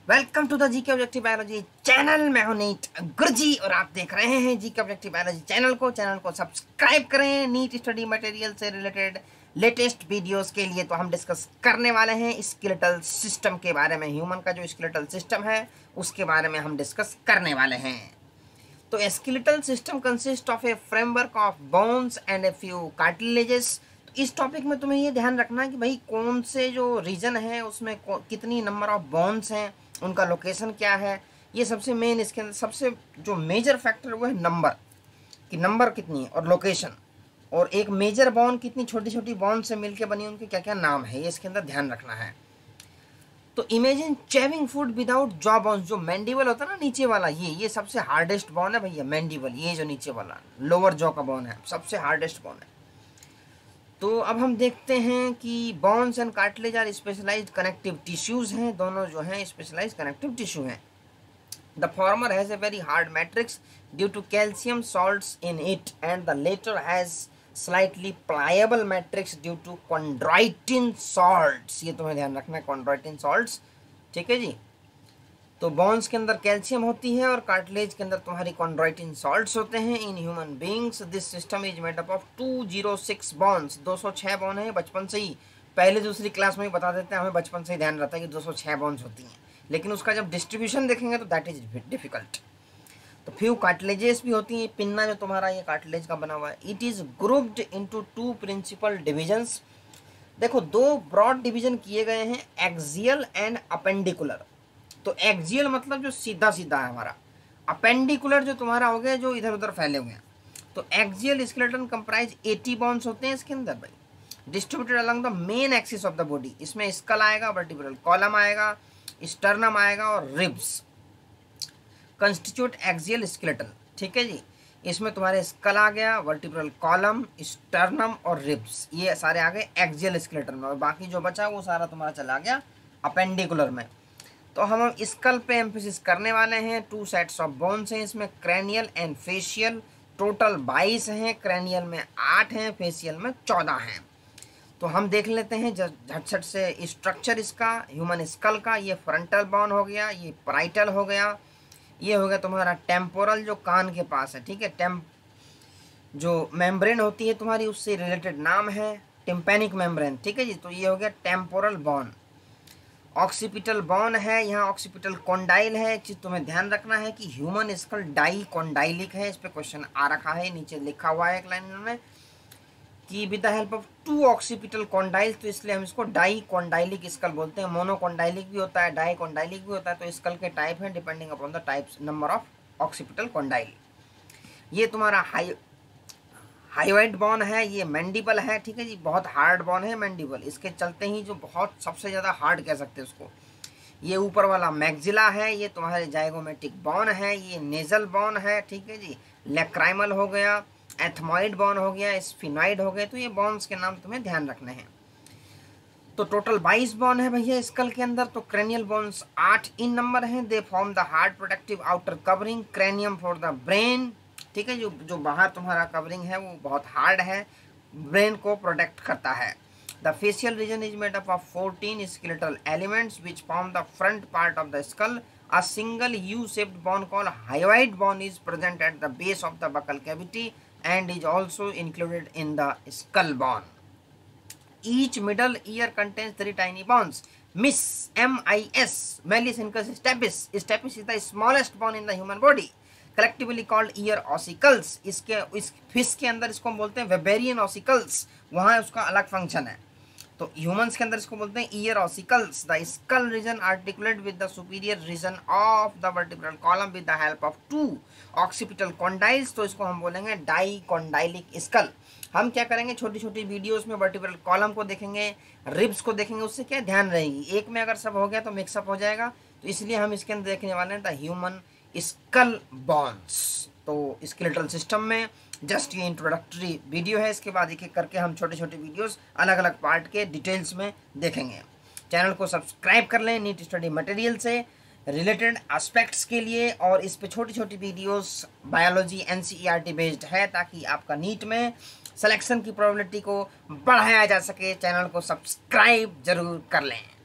Welcome to the GK objective biology channel. मैं हूं NEET Guruji और आप देख रहे हैं जीके ऑब्जेक्टिव बायोलॉजी चैनल को सब्सक्राइब करें। नीट स्टडी मटेरियल से रिलेटेड लेटेस्ट वीडियोस के लिए तो हम डिस्कस करने वाले हैं स्केलेटल सिस्टम के बारे में। ह्यूमन का जो स्केलेटल सिस्टम है उसके बारे में हम डिस्कस करने वाले हैं। तो skeletal system consist of a framework of bones and a few cartilages. इस टॉपिक में तुम्हें ये ध्यान रखना है कि भाई कौन से जो रीजन है उसमें कितनी नंबर ऑफ बोन्स हैं, उनका लोकेशन क्या है। ये सबसे मेन, इसके अंदर सबसे जो मेजर फैक्टर वो है नंबर, कि नंबर कितनी है और लोकेशन, और एक मेजर बोन कितनी छोटी छोटी बोन से मिलके बनी, उनके क्या क्या नाम है, ये इसके अंदर ध्यान रखना है। तो imagine chewing food without jaw bones. जो मैंडिबल होता है ना नीचे वाला, ये सबसे हार्डेस्ट बोन है भैया, मैंडिबल। ये जो नीचे वाला लोअर जॉ का बोन है सबसे हार्डेस्ट बोन है। तो अब हम देखते हैं कि bones and cartilage are specialized connective tissues हैं। दोनों जो हैं स्पेशलाइज्ड कनेक्टिव टिश्यू हैं। The former has a very hard matrix due to calcium salts in it and the latter has slightly pliable matrix due to chondroitin salts. ये तुम्हें ध्यान रखना है, कॉन्ड्राइटिन सॉल्ट्स, ठीक है जी। तो बोन्स के अंदर कैल्शियम होती है और कार्टिलेज के अंदर तुम्हारी कॉन्ड्राइटिन सॉल्ट्स होते हैं। In human beings this system is made up of 206 bones. 206 bone है। बचपन से ही पहले दूसरी क्लास में ही बता देते हैं, हमें बचपन से ही ध्यान रहता है कि 206 बोन्स होती हैं, लेकिन उसका जब डिस्ट्रीब्यूशन देखेंगे तो दैट इज डिफिकल्ट। तो फ्यू कार्टिलेजेस भी होती हैं। पिन्ना जो तुम्हारा ये कार्टिलेज का बना हुआ है। It is grouped into 2 principal divisions. देखो 2 ब्रॉड डिवीजन किए गए हैं, एक्सियल एंड अपेंडिकुलर। तो एक्सियल मतलब जो सीधा सीधा है हमारा, अपेंडिकुलर जो तुम्हारा हो गया जो इधर उधर फैले हुए हैं। तो एक्सियल स्केलेटन कंप्राइज 80 बोन्स होते हैं इसके अंदर भाई, distributed along the main axis of the body. इसमें स्कल आएगा, वर्टिब्रल कॉलम आएगा, स्टर्नम आएगा और रिब्स कंस्टिट्यूट एक्सियल स्केलेटन, ठीक है जी। इसमें तुम्हारे स्कल आ गया, वर्टिब्रल कॉलम, स्टर्नम और रिब्स, ये सारे आ गए एक्सियल स्केलेटन में, और बाकी जो बचा वो सारा तुम्हारा चला गया अपेंडिकुलर में। तो हम स्कल पे एम्फेसिस करने वाले हैं। 2 सेट्स ऑफ बोन्स हैं इसमें, क्रैनियल एंड फेशियल। टोटल 22 हैं, क्रैनियल में 8 हैं, फेशियल में 14 हैं। तो हम देख लेते हैं झटझट से स्ट्रक्चर इसका ह्यूमन स्कल का। ये फ्रंटल बोन हो गया, ये पैराइटल हो गया, ये हो गया तुम्हारा टेम्पोरल जो कान के पास है, ठीक है। जो मेम्ब्रेन होती है तुम्हारी उससे रिलेटेड नाम है टिम्पैनिक मेम्ब्रेन, ठीक है जी। तो ये हो गया टेम्पोरल बोन। ऑक्सीपिटल बोन है, यहाँ ऑक्सीपिटल कॉन्डाइल है। एक चीज़ तुम्हें ध्यान रखना है कि ह्यूमन स्कल डाई कॉन्डाइलिक है। इस पे क्वेश्चन आ रखा है, नीचे लिखा हुआ है एक लाइन में कि with the help of 2 occipital condyles, तो इसलिए हम इसको डाई कॉन्डाइलिक स्कल बोलते हैं। मोनोकॉन्डाइलिक भी होता है, डाई कॉन्डाइलिक भी होता है। तो स्कल के टाइप हैं depending upon the types number of occipital condyle. ये तुम्हारा हाइवाइड बोन है, ये मैंडिबल है, ठीक है जी। बहुत हार्ड बोन है मैंडिबल, इसके चलते ही जो बहुत सबसे ज़्यादा हार्ड कह सकते हैं उसको। ये ऊपर वाला मैक्सिला है, ये तुम्हारे जाइगोमेटिक बोन है, ये नेजल बोन है, ठीक है जी। लेक्राइमल हो गया, एथमॉइड बोन हो गया, स्फिनॉइड हो गए। तो ये बोन्स के नाम तुम्हें ध्यान रखने हैं। तो टोटल 22 बोन है भैया स्कल के अंदर। तो क्रेनियल बोन्स 8 इन नंबर हैं। They form the hard protective outer covering, cranium for the brain, ठीक है। जो बाहर तुम्हारा कवरिंग है वो बहुत हार्ड है, ब्रेन को प्रोटेक्ट करता है। The facial region is made up of 14 skeletal elements which form the front part of the skull. A single U shaped bone called hyoid bone is present at the base of the buccal cavity and is also included in the skull bone. Each middle ear contains 3 tiny bones. MIS, Malleus incus stapes. Stapes is the smallest bone in the human body, collectively called ear ossicles. इस fish के अंदर इसको हम बोलते हैं Weberian ossicles, वहाँ उसका अलग फंक्शन है। तो ह्यूमंस के अंदर इसको बोलते हैं ear ossicles. The skull region articulate with the superior region of the vertebral column with the help of 2 occipital condyles. तो इसको हम बोलेंगे डाई कॉन्डाइलिक स्कल। हम क्या करेंगे, छोटी छोटी वीडियोस में वर्टिब्रल कॉलम को देखेंगे, रिब्स को देखेंगे, उससे क्या ध्यान रहेगी। एक में अगर सब हो गया तो मिक्सअप हो जाएगा। तो इसलिए हम इसके अंदर देखने वाले हैं द ह्यूमन स्कल बोन्स। तो स्केलेटल सिस्टम में जस्ट ये इंट्रोडक्टरी वीडियो है, इसके बाद एक एक करके हम छोटे छोटे वीडियोस अलग अलग पार्ट के डिटेल्स में देखेंगे। चैनल को सब्सक्राइब कर लें नीट स्टडी मटेरियल से रिलेटेड एस्पेक्ट्स के लिए, और इस पे छोटी छोटी वीडियोस बायोलॉजी NCERT बेस्ड है, ताकि आपका नीट में सिलेक्शन की प्रोबेबिलिटी को बढ़ाया जा सके। चैनल को सब्सक्राइब जरूर कर लें।